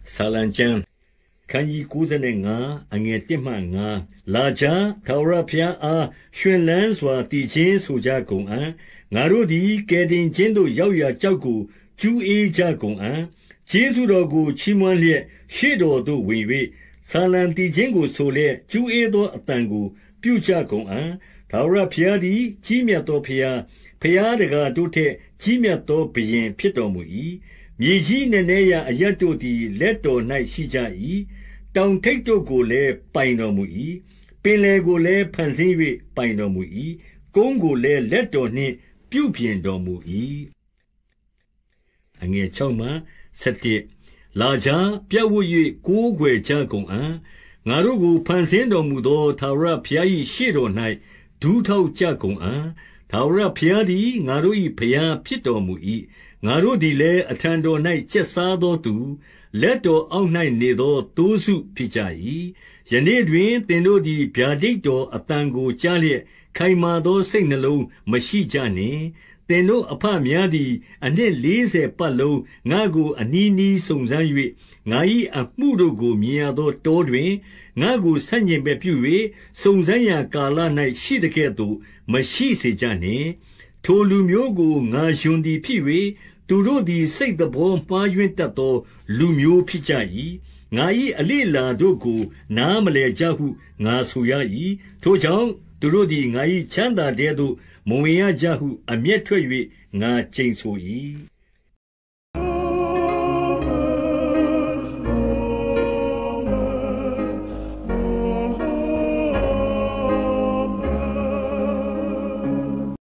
ဆာလံကျမ်းခန်းကြီး95အငယ်1မှ5လာကြထာဝရဘုရားအားရွှင်လန်းစွာတည်ခြင်းဆိုကြကုန်အံ့ငါတို့သည်ကယ်တင်ခြင်းသို့ရောက်ရာကြောက်ကိုကျူးအေးကြကုန်အံ့ကျေးဇူးတော်ကိုချီးမွမ်းလျက်ရှေ့တော်သို့ဝင်၍ဆာလံတည်ခြင်းကိုဆိုလျက်ကျူးအေးသောအတန်ကိုပြုကြကုန်အံ့ထာဝရဘုရားသည်ကြီးမြတ်သောဘုရားဖျားတကားတို့ထက်ကြီးမြတ်သောဘုရင်ဖြစ်တော်မူ၏မြေကြီးနည်းနည်းရာအရတ်တို့သည်လက်တော်၌ရှိကြ၏တောင်ထိပ်တို့ကိုလည်းပိုင်တော်မူ၏ပင်လယ်ကိုလည်းဖန်ဆင်း၍ပိုင်တော်မူ၏ကုန်းကိုလည်းလက်တော်နှင့်ပြုပြင်တော်မူ၏အငယ်6မှ7လာကြပြတ်ဝတ်၍ကိုးကွယ်ကြကုန်အံ့ငါတို့ကိုဖန်ဆင်းတော်မူသောထာဝရဘုရား၏ရှေ့တော်၌ဒူးထောက်ကြကုန်အံ့ထာဝရဘုရားသည်ငါတို့၏ဘုရားဖြစ်တော်မူ၏ငါတို့သည်လည်းအထံတော်၌ကျက်စားသောသူလက်တော်အောက်၌နေသောသိုးစုဖြစ်ကြ၏ယနေ့တွင်သင်တို့သည်ဗျာဒိတ်တော်အတန်ကိုကြားလျက်ခိုင်မာသောစိတ်နှလုံးမရှိကြနှင့်သင်တို့အဖများသည်အနှစ်40ပတ်လုံးငါကိုအနီးနီးစုံစမ်း၍ငါ၏အမှုတို့ကိုမြင်ရသောတောတွင်ငါကိုဆန့်ကျင်ဘက်ပြု၍စုံစမ်းရာကာလ၌ရှိသကဲ့သို့မရှိစေကြနှင့်ထိုလူမျိုးကိုငါယွန်သည်ဖြစ်၍သူတို့သည်စိတ်သဘောမှားယွင်းတတ်သောလူမျိုးဖြစ်ကြ၏ငါ၏အလေလာတို့ကိုနားမလည်ကြဟုငါဆိုရ၏ထိုကြောင့်သူတို့သည်ငါ၏ချမ်းသာတဲသို့မဝင်ရကြဟုအမျက်ထွက်၍ငါကျိန်ဆို၏